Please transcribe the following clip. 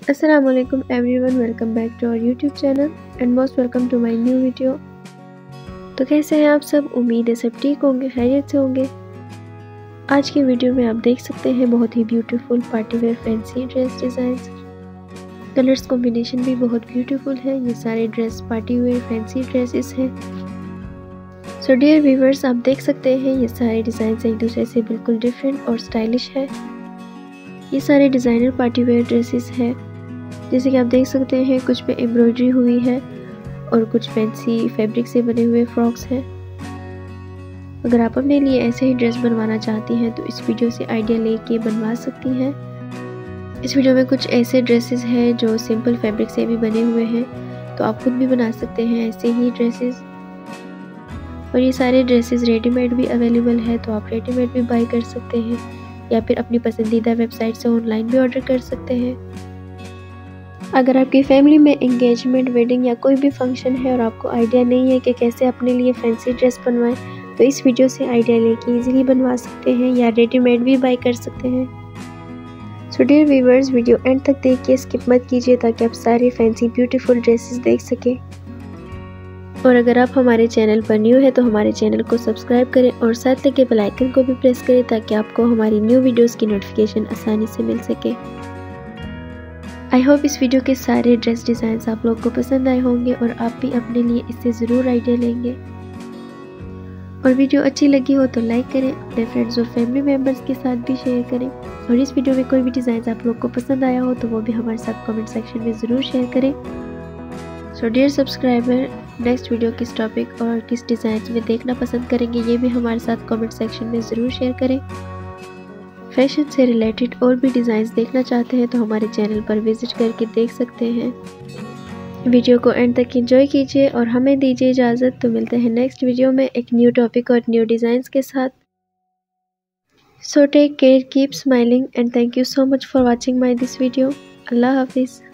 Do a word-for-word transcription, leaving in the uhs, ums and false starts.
Assalamualaikum everyone, welcome back to our YouTube channel and most welcome to my new video। तो कैसे हैं आप सब? उम्मीद है सब ठीक होंगे, खैरियत से होंगे। आज की वीडियो में आप देख सकते हैं बहुत ही beautiful party wear fancy dress designs. Colours combination भी बहुत ब्यूटीफुल है। ये सारे dress party wear fancy dresses हैं। सो डियर व्यूअर्स, आप देख सकते हैं ये सारे डिज़ाइंस एक दूसरे से बिल्कुल डिफरेंट और स्टाइलिश है। ये सारे डिज़ाइनर पार्टी वेयर ड्रेसेस हैं। जैसे कि आप देख सकते हैं कुछ पे एम्ब्रॉयडरी हुई है और कुछ फैंसी फैब्रिक से बने हुए फ्रॉक्स हैं। अगर आप अपने लिए ऐसे ही ड्रेस बनवाना चाहती हैं तो इस वीडियो से आइडिया लेके बनवा सकती हैं। इस वीडियो में कुछ ऐसे ड्रेसेस हैं जो सिंपल फैब्रिक से भी बने हुए हैं, तो आप खुद भी बना सकते हैं ऐसे ही ड्रेसेस। और ये सारे ड्रेसेस रेडीमेड भी अवेलेबल है, तो आप रेडीमेड भी बाई कर सकते हैं या फिर अपनी पसंदीदा वेबसाइट से ऑनलाइन भी ऑर्डर कर सकते हैं। अगर आपकी फैमिली में एंगेजमेंट, वेडिंग या कोई भी फंक्शन है और आपको आइडिया नहीं है कि कैसे अपने लिए फैंसी ड्रेस बनवाएं, तो इस वीडियो से आइडिया लेके इजीली बनवा सकते हैं या रेडीमेड भी बाय कर सकते हैं। So dear viewers, video end तक देखिए, स्किप मत कीजिए ताकि आप सारे फैंसी ब्यूटीफुल ड्रेसेस देख सकें। और अगर आप हमारे चैनल पर न्यू है तो हमारे चैनल को सब्सक्राइब करें और साथ लगे बेल आइकन को भी प्रेस करें ताकि आपको हमारी न्यू वीडियोस की नोटिफिकेशन आसानी से मिल सके। आई होप इस वीडियो के सारे ड्रेस डिज़ाइंस आप लोग को पसंद आए होंगे और आप भी अपने लिए इससे ज़रूर आइडिया लेंगे। और वीडियो अच्छी लगी हो तो लाइक करें, अपने फ्रेंड्स और फैमिली मेम्बर्स के साथ भी शेयर करें। और इस वीडियो में कोई भी डिज़ाइन आप लोग को पसंद आया हो तो वो भी हमारे साथ कमेंट सेक्शन में ज़रूर शेयर करें। So dear subscriber, next video किस टॉपिक और किस डिज़ाइन में देखना पसंद करेंगे ये भी हमारे साथ कमेंट सेक्शन में ज़रूर शेयर करें। फैशन से रिलेटेड और भी डिज़ाइंस देखना चाहते हैं तो हमारे चैनल पर विजिट करके देख सकते हैं। वीडियो को एंड तक एंजॉय कीजिए और हमें दीजिए इजाज़त। तो मिलते हैं नेक्स्ट वीडियो में एक न्यू टॉपिक और न्यू डिज़ाइंस के साथ। So take care, keep smiling and thank you so much for watching my this video. अल्लाह हाफिज़।